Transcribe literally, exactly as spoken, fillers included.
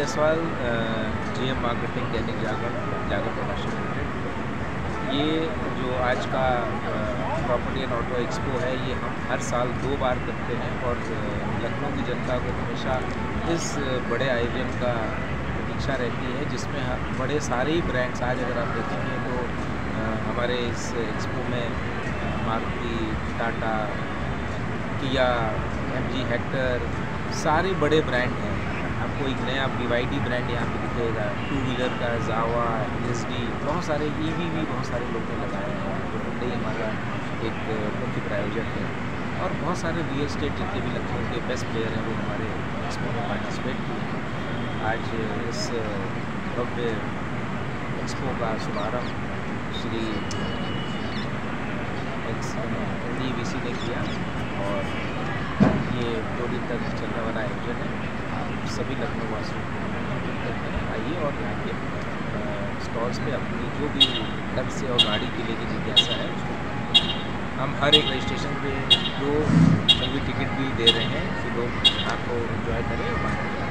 Jaiswal, GM marketing, Dainik Jagran, जागरण प्रकाशन limited. ये जो आज का प्रॉपर्टी एंड ऑटो एक्सपो है, ये हम हर साल दो बार करते हैं और लखनऊ की जनता को हमेशा इस बड़े आयोजन का प्रतीक्षा रहती है, जिसमें बड़े सारे ही ब्रांड्स, आज अगर आप देखेंगे तो हमारे इस एक्सपो में मारुति, टाटा, किया, एमजी हेक्टर, सारे बड़े ब्रांड हैं। आपको एक नया बीवाईडी ब्रांड यहाँ पे दिखेगा, टू व्हीलर का जावा, एसडी, बहुत सारे ईवी भी बहुत सारे लोगों ने लगाए हैं। जो हुंडई हमारा एक मुख्य प्रायोजक है, और बहुत सारे रियल एस्टेट जितने भी लखनऊ के बेस्ट प्लेयर हैं वो हमारे एक्सपो में पार्टिसिपेट किए। आज इस भव्य एक्सपो का शुभारम्भ Shri X D V C ने किया, और ये दो दिन तक चलने वाला आयोजन है। आप सभी लखनऊ वासियों को आइए और यहाँ के स्टॉल्स पे अपनी जो भी घर से और गाड़ी के लिए की जिज्ञासा है उसको, हम हर एक रजिस्ट्रेशन पे दो मूवी टिकट भी दे रहे हैं कि लोग आपको एंजॉय करें और